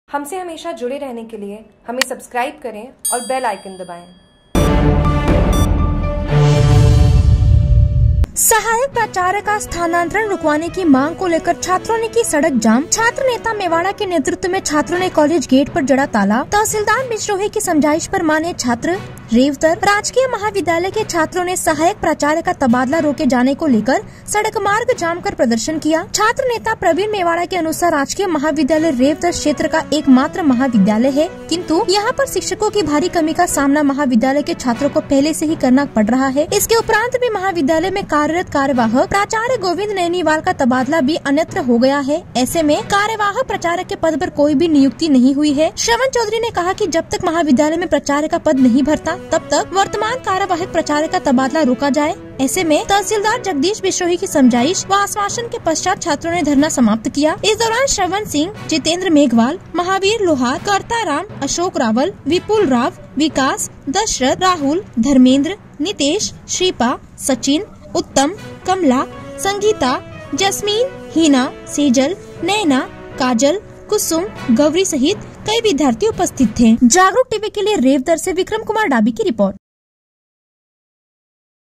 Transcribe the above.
हमसे हमेशा जुड़े रहने के लिए हमें सब्सक्राइब करें और बेल आइकन दबाएं। सहायक प्राचार्य का स्थानांतरण रुकवाने की मांग को लेकर छात्रों ने की सड़क जाम। छात्र नेता मेवाड़ा के नेतृत्व में छात्रों ने कॉलेज गेट पर जड़ा ताला। तहसीलदार बिश्रोही की समझाइश पर माने छात्र। रेवतर राजकीय महाविद्यालय के छात्रों ने सहायक प्राचार्य का तबादला रोके जाने को लेकर सड़क मार्ग जाम कर प्रदर्शन किया। छात्र नेता प्रवीण मेवाड़ा के अनुसार राजकीय महाविद्यालय रेवतर क्षेत्र का एकमात्र महाविद्यालय है, किंतु यहाँ पर शिक्षकों की भारी कमी का सामना महाविद्यालय के छात्रों को पहले से ही करना पड़ रहा है। इसके उपरांत भी महाविद्यालय में कार्यरत कार्यवाहक प्राचार्य गोविंद नैनीवाल का तबादला भी अन्यत्र हो गया है। ऐसे में कार्यवाहक प्राचार्य के पद पर कोई भी नियुक्ति नहीं हुई है। श्रवण चौधरी ने कहा कि जब तक महाविद्यालय में प्राचार्य का पद नहीं भरता तब तक वर्तमान कार्यवाहक प्राचार्य का तबादला रोका जाए। ऐसे में तहसीलदार जगदीश बिश्रोही की समझाइश व आश्वासन के पश्चात छात्रों ने धरना समाप्त किया। इस दौरान श्रवण सिंह, जितेंद्र मेघवाल, महावीर लोहार, कर्ताराम, अशोक रावल, विपुल राव, विकास, दशरथ, राहुल, धर्मेंद्र, नितेश, श्रीपा, सचिन, उत्तम, कमला, संगीता, जस्मीन, हिना, सेजल, नैना, काजल, कुसुम, गौरी सहित कई विद्यार्थी उपस्थित थे। जागरूक टीवी के लिए रेवतर से विक्रम कुमार डाबी की रिपोर्ट।